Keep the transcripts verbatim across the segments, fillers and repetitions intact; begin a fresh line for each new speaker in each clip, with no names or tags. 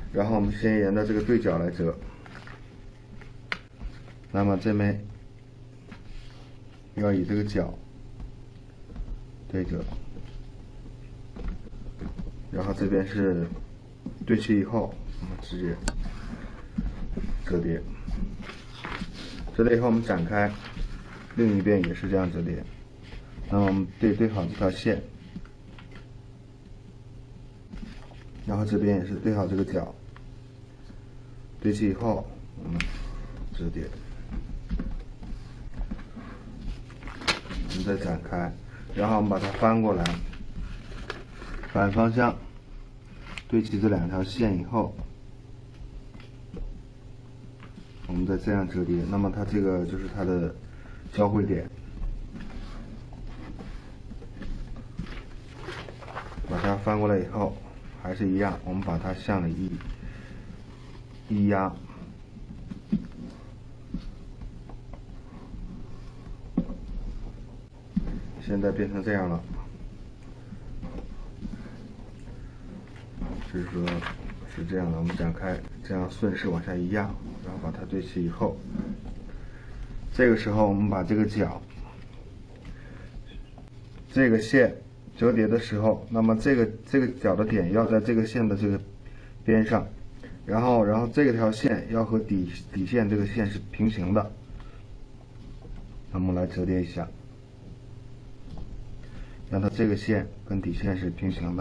然后我们先沿着这个对角来折，那么这边要以这个角对折，然后这边是对齐以后，我们直接折叠。折叠以后我们展开，另一边也是这样折叠。那么我们对对好这条线，然后这边也是对好这个角，对齐以后我们折叠。我们再展开，然后我们把它翻过来，反方向对齐这两条线以后，我们再这样折叠。那么它这个就是它的交汇点，把它翻过来以后，还是一样，我们把它向里一一压。现在变成这样了，就是说是这样的。我们展开，这样顺势往下一压，然后把它对齐以后，这个时候我们把这个角，这个线折叠的时候，那么这个这个角的点要在这个线的这个边上，然后然后这条线要和底底线这个线是平行的。那么来折叠一下。让它这个线跟底线是平行的。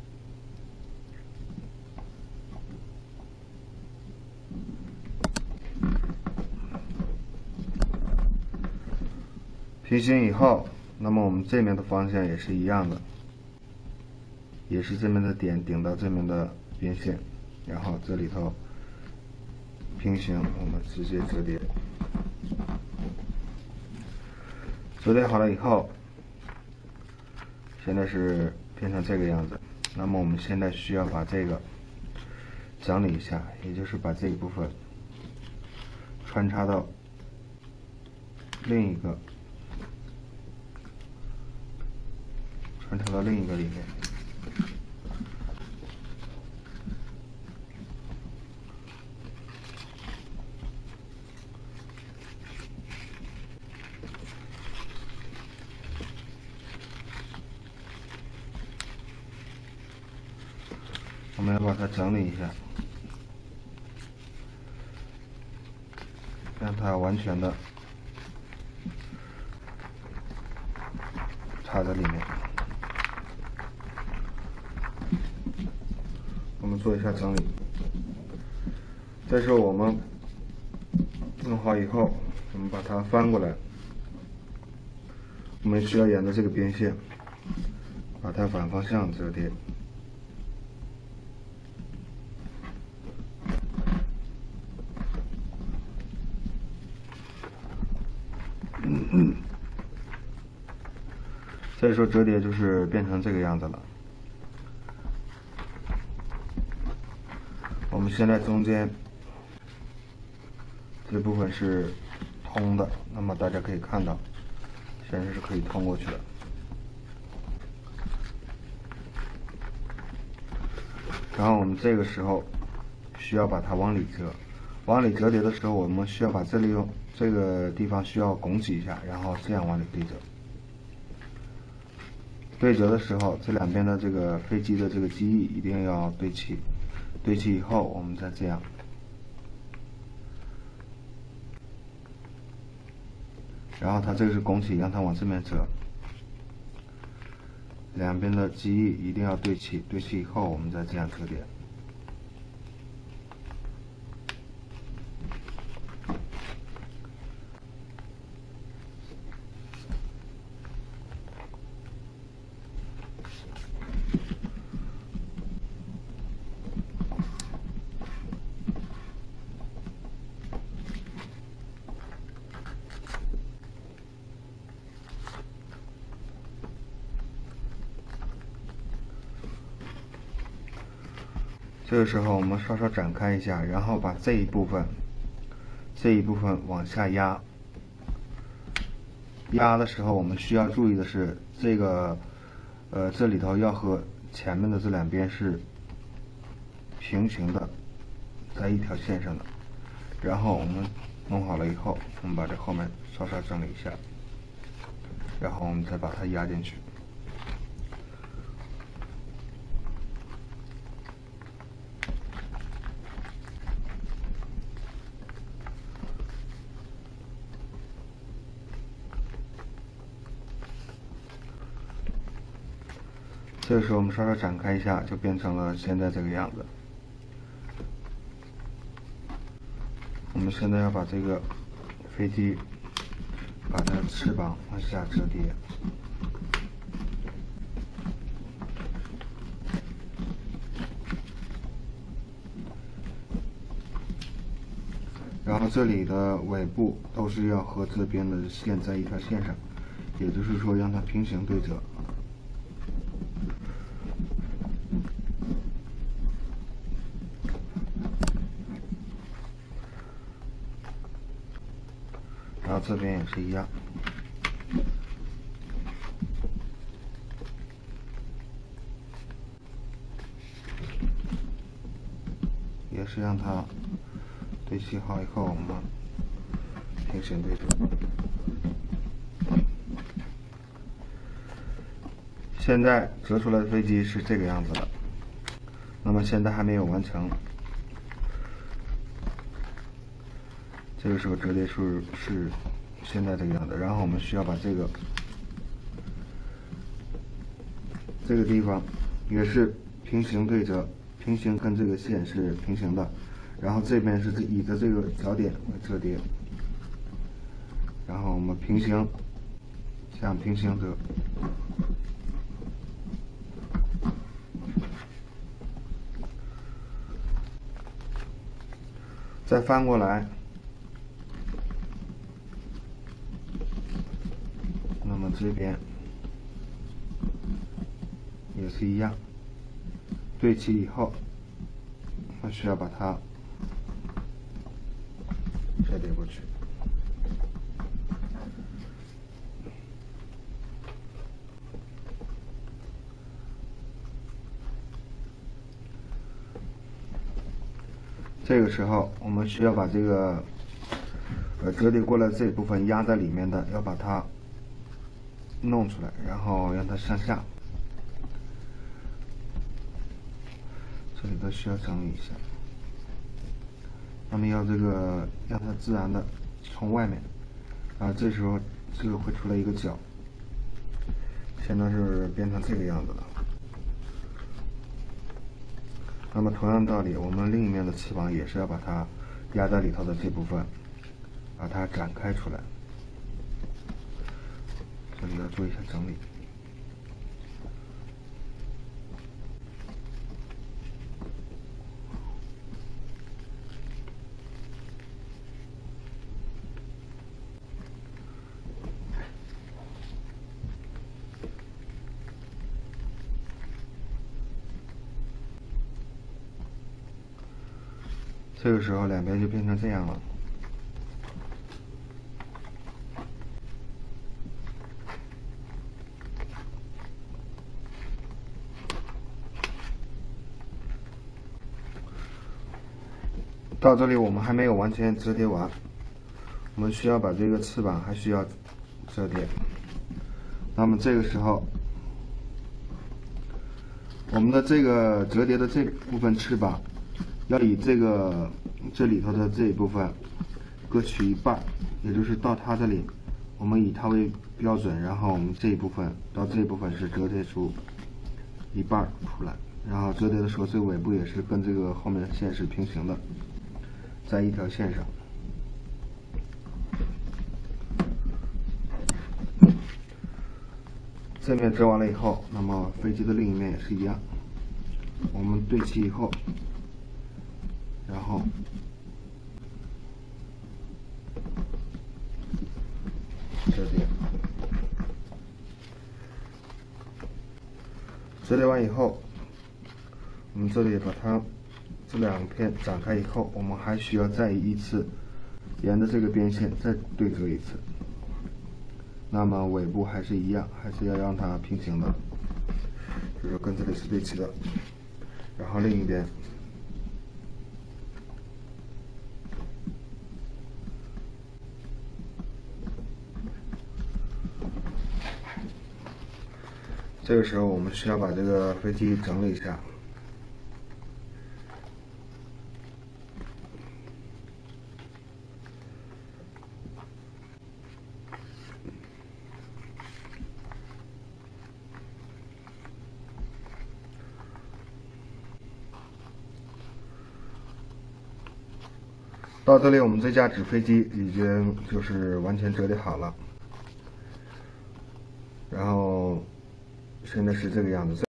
平行以后，那么我们这面的方向也是一样的，也是这面的点顶到这面的边线，然后这里头平行，我们直接折叠。折叠好了以后，现在是变成这个样子。那么我们现在需要把这个整理一下，也就是把这一部分穿插到另一个穿插到另一个里面。我们要把它整理一下，让它完全的插在里面。我们做一下整理。这时候我们弄好以后，我们把它翻过来，我们需要沿着这个边线把它反方向折叠。这时候折叠就是变成这个样子了。我们现在中间这部分是通的，那么大家可以看到，现在是可以通过去的。然后我们这个时候需要把它往里折，往里折叠的时候，我们需要把这里用这个地方需要拱起一下，然后这样往里对折。对折的时候，这两边的这个飞机的这个机翼一定要对齐，对齐以后，我们再这样，然后它这个是拱起，让它往这边折，两边的机翼一定要对齐，对齐以后，我们再这样折叠。这个时候我们稍稍展开一下，然后把这一部分这一部分往下压。压的时候我们需要注意的是，这个呃这里头要和前面的这两边是平行的， 在一条线上的。然后我们弄好了以后，我们把这后面稍稍整理一下，然后我们再把它压进去。这个时候我们稍稍展开一下，就变成了现在这个样子。我们现在要把这个飞机把它的翅膀往下折叠，然后这里的尾部都是要和这边的线在一条线上，也就是说让它平行对折。然后这边也是一样，也是让它对齐好以后，我们平行对折。现在折出来的飞机是这个样子的，那么现在还没有完成。这个时候折叠数是现在这个样子，然后我们需要把这个这个地方也是平行对折，平行跟这个线是平行的，然后这边是以着这个角点来折叠，然后我们平行向平行折，再翻过来。那么这边也是一样，对齐以后，我需要把它折叠过去。这个时候，我们需要把这个呃折叠过来这部分压在里面的，要把它弄出来，然后让它向下。这里都需要整理一下。那么要这个让它自然的从外面，啊，这时候这个会出来一个角，现在是变成这个样子了。那么同样道理，我们另一面的翅膀也是要把它压在里头的这部分，把它展开出来。这里要做一下整理。这个时候两边就变成这样了。到这里我们还没有完全折叠完，我们需要把这个翅膀还需要折叠。那么这个时候，我们的这个折叠的这部分翅膀，要以这个这里头的这一部分各取一半，也就是到它这里，我们以它为标准，然后我们这一部分到这一部分是折叠出一半出来，然后折叠的时候，这个尾部也是跟这个后面的线是平行的，在一条线上。这面折完了以后，那么飞机的另一面也是一样，我们对齐以后，然后折叠，折叠完以后，我们这里把它这两片展开以后，我们还需要再一次沿着这个边线再对折一次。那么尾部还是一样，还是要让它平行的，就是跟这里是对齐的。然后另一边这个时候我们需要把这个飞机整理一下。到这里，我们这架纸飞机已经就是完全折叠好了，然后现在是这个样子。